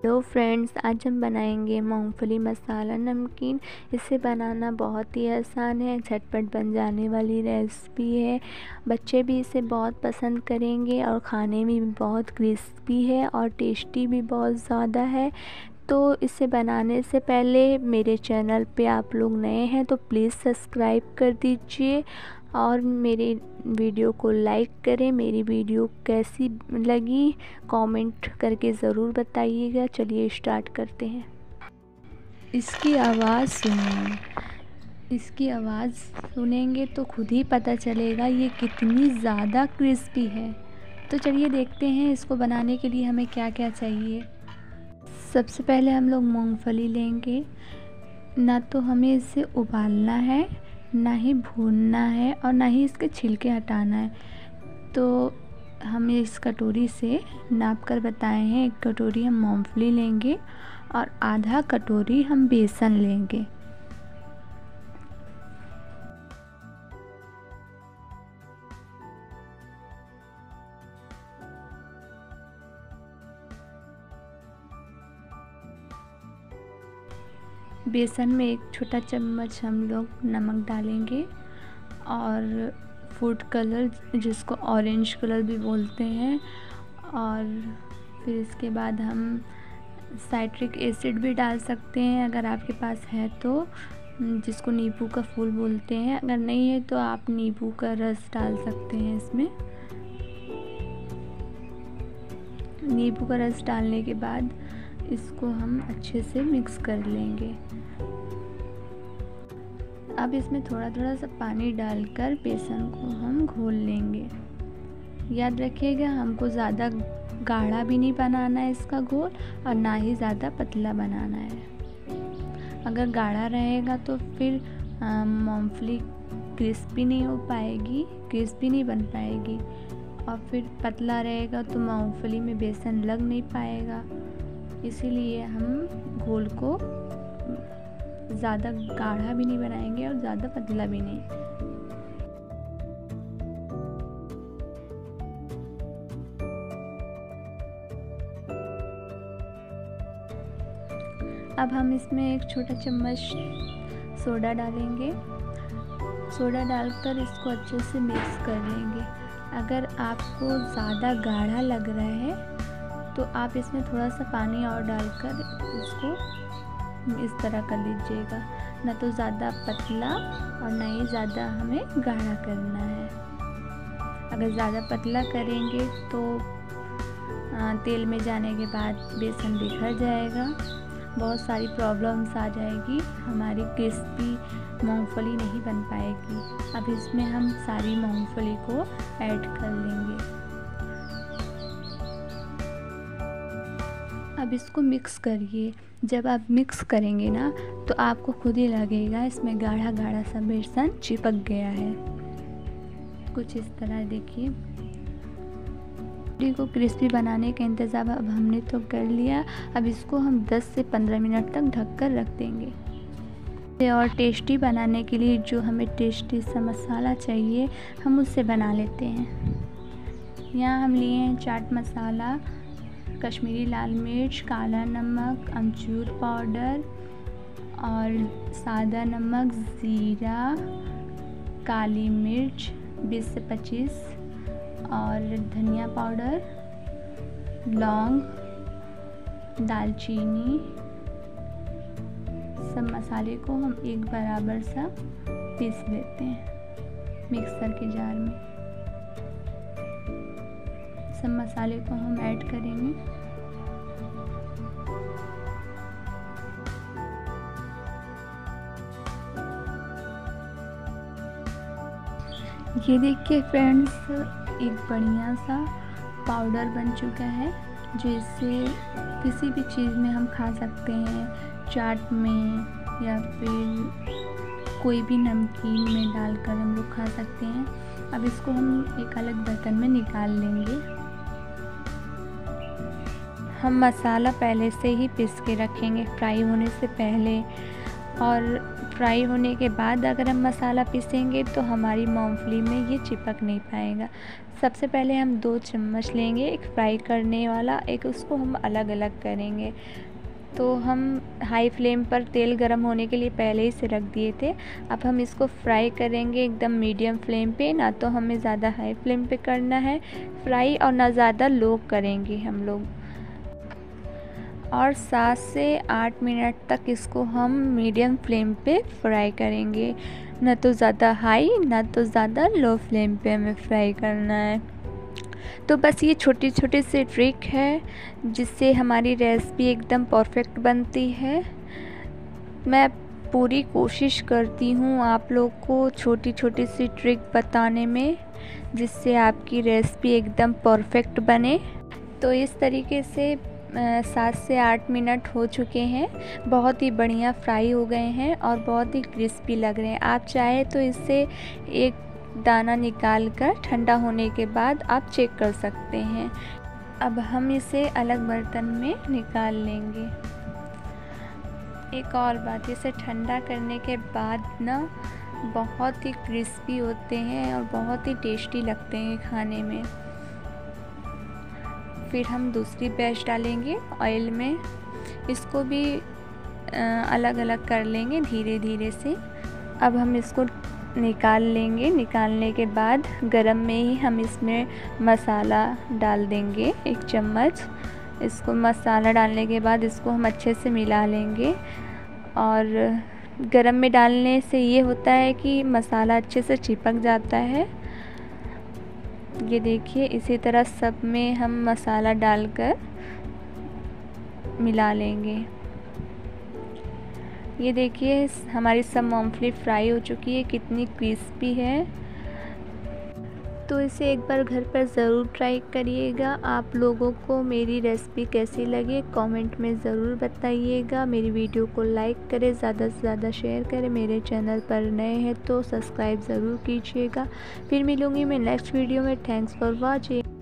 Hello friends, आज हम बनाएंगे मूंगफली मसाला नमकीन। इसे बनाना बहुत ही आसान है, झटपट बन जाने वाली रेसिपी है। बच्चे भी इसे बहुत पसंद करेंगे और खाने में भी बहुत क्रिस्पी है और टेस्टी भी बहुत ज़्यादा है। तो इसे बनाने से पहले मेरे चैनल पे आप लोग नए हैं तो प्लीज़ सब्सक्राइब कर दीजिए और मेरे वीडियो को लाइक करें। मेरी वीडियो कैसी लगी कमेंट करके ज़रूर बताइएगा। चलिए स्टार्ट करते हैं। इसकी आवाज़ सुनेंगे तो खुद ही पता चलेगा ये कितनी ज़्यादा क्रिस्पी है। तो चलिए देखते हैं इसको बनाने के लिए हमें क्या क्या चाहिए। सबसे पहले हम लोग मूंगफली लेंगे। ना तो हमें इसे उबालना है, ना ही भूनना है और ना ही इसके छिलके हटाना है। तो हम इस कटोरी से नाप कर बताए हैं, 1 कटोरी हम मूंगफली लेंगे और आधा कटोरी हम बेसन लेंगे। बेसन में 1 छोटा चम्मच हम लोग नमक डालेंगे और फूड कलर जिसको ऑरेंज कलर भी बोलते हैं, और फिर इसके बाद हम साइट्रिक एसिड भी डाल सकते हैं अगर आपके पास है तो, जिसको नींबू का फूल बोलते हैं। अगर नहीं है तो आप नींबू का रस डाल सकते हैं इसमें। नींबू का रस डालने के बाद इसको हम अच्छे से मिक्स कर लेंगे। अब इसमें थोड़ा थोड़ा सा पानी डालकर बेसन को हम घोल लेंगे। याद रखिएगा, हमको ज़्यादा गाढ़ा भी नहीं बनाना है इसका घोल और ना ही ज़्यादा पतला बनाना है। अगर गाढ़ा रहेगा तो फिर मूंगफली क्रिस्पी नहीं बन पाएगी, और फिर पतला रहेगा तो मूंगफली में बेसन लग नहीं पाएगा। इसीलिए हम घोल को ज़्यादा गाढ़ा भी नहीं बनाएंगे और ज़्यादा पतला भी नहीं। अब हम इसमें 1 छोटा चम्मच सोडा डालेंगे। सोडा डालकर इसको अच्छे से मिक्स कर लेंगे। अगर आपको ज़्यादा गाढ़ा लग रहा है तो आप इसमें थोड़ा सा पानी और डालकर इसको इस तरह कर लीजिएगा, ना तो ज़्यादा पतला और ना ही ज़्यादा हमें गाढ़ा करना है। अगर ज़्यादा पतला करेंगे तो तेल में जाने के बाद बेसन बिखर जाएगा, बहुत सारी प्रॉब्लम्स आ जाएगी, हमारी क्रिस्पी मूंगफली नहीं बन पाएगी। अब इसमें हम सारी मूंगफली को ऐड कर लेंगे। अब इसको मिक्स करिए। जब आप मिक्स करेंगे ना तो आपको खुद ही लगेगा इसमें गाढ़ा गाढ़ा सा बेसन चिपक गया है, कुछ इस तरह। देखिए, को क्रिस्पी बनाने का इंतज़ाम अब हमने तो कर लिया। अब इसको हम 10 से 15 मिनट तक ढककर रख देंगे। और टेस्टी बनाने के लिए जो हमें टेस्टी सा मसाला चाहिए हम उससे बना लेते हैं। यहाँ हम लिए हैं चाट मसाला, कश्मीरी लाल मिर्च, काला नमक, अमचूर पाउडर और सादा नमक, ज़ीरा, काली मिर्च 20 से 25 और धनिया पाउडर, लौंग, दालचीनी। सब मसाले को हम एक बराबर सा पीस लेते हैं मिक्सर के जार में। सब मसाले को हम ऐड करेंगे। ये देखिए फ्रेंड्स, एक बढ़िया सा पाउडर बन चुका है, जो इससे किसी भी चीज़ में हम खा सकते हैं, चाट में या फिर कोई भी नमकीन में डालकर हम लोग खा सकते हैं। अब इसको हम एक अलग बर्तन में निकाल लेंगे। हम मसाला पहले से ही पीस के रखेंगे फ्राई होने से पहले, और फ्राई होने के बाद अगर हम मसाला पीसेंगे तो हमारी मूंगफली में ये चिपक नहीं पाएगा। सबसे पहले हम 2 चम्मच लेंगे, एक फ्राई करने वाला, एक उसको हम अलग अलग करेंगे। तो हम हाई फ्लेम पर तेल गरम होने के लिए पहले ही से रख दिए थे। अब हम इसको फ्राई करेंगे एकदम मीडियम फ्लेम पे, ना तो हमें ज़्यादा हाई फ्लेम पे करना है फ्राई और ना ज़्यादा लो करेंगे हम लोग। और 7 से 8 मिनट तक इसको हम मीडियम फ्लेम पे फ्राई करेंगे, ना तो ज़्यादा हाई ना तो ज़्यादा लो फ्लेम पे हमें फ्राई करना है। तो बस ये छोटी छोटी सी ट्रिक है जिससे हमारी रेसिपी एकदम परफेक्ट बनती है। मैं पूरी कोशिश करती हूँ आप लोग को छोटी छोटी सी ट्रिक बताने में, जिससे आपकी रेसिपी एकदम परफेक्ट बने। तो इस तरीके से 7 से 8 मिनट हो चुके हैं, बहुत ही बढ़िया फ्राई हो गए हैं और बहुत ही क्रिस्पी लग रहे हैं। आप चाहे तो इससे एक दाना निकाल कर ठंडा होने के बाद आप चेक कर सकते हैं। अब हम इसे अलग बर्तन में निकाल लेंगे। एक और बात, इसे ठंडा करने के बाद ना बहुत ही क्रिस्पी होते हैं और बहुत ही टेस्टी लगते हैं खाने में। फिर हम दूसरी बैच डालेंगे ऑयल में, इसको भी अलग अलग कर लेंगे धीरे धीरे से। अब हम इसको निकाल लेंगे। निकालने के बाद गरम में ही हम इसमें मसाला डाल देंगे 1 चम्मच। इसको मसाला डालने के बाद इसको हम अच्छे से मिला लेंगे। और गरम में डालने से ये होता है कि मसाला अच्छे से चिपक जाता है। ये देखिए, इसी तरह सब में हम मसाला डालकर मिला लेंगे। ये देखिए हमारी सब मूंगफली फ्राई हो चुकी है, कितनी क्रिस्पी है। तो इसे एक बार घर पर ज़रूर ट्राई करिएगा। आप लोगों को मेरी रेसिपी कैसी लगी कमेंट में ज़रूर बताइएगा। मेरी वीडियो को लाइक करें, ज़्यादा से ज़्यादा शेयर करें। मेरे चैनल पर नए हैं तो सब्सक्राइब ज़रूर कीजिएगा। फिर मिलूँगी मैं नेक्स्ट वीडियो में। Thanks for watching.